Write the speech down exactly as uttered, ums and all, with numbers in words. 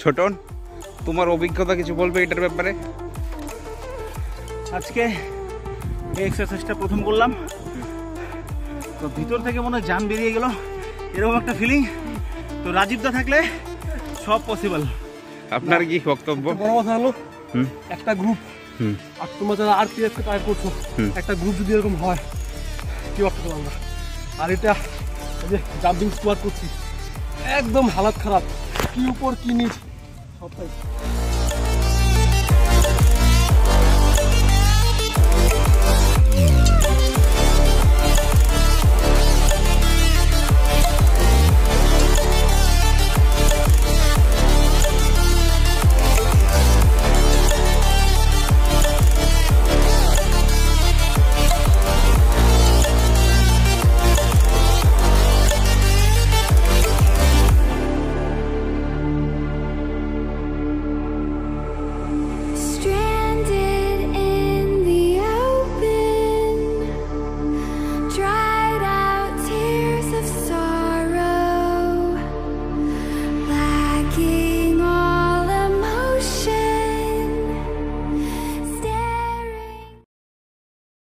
ছোটন, তোমার অভিজ্ঞতা কিছু বলবে এটার ব্যাপারে? আজকে এই এক্সারসাইজটা প্রথম করলাম, তো ভিতর থেকে মনে হয় জান বেরিয়ে গেল, এরকম একটা ফিলিং। তো রাজীবদা থাকলে সব পসিবল। আপনার কি বক্তব্য? বড় কথা হলো একটা গ্রুপ, আর তোমরা যারা আর পি এফ কে ট্রাই করছো, একটা গ্রুপ যদি এরকম হয় কি ভাবতে আমরা। আর এটা যে জাম্পিং স্কোয়াড করছি, একদম হালাত খারাপ, কি উপর কি নিচ সবটাই।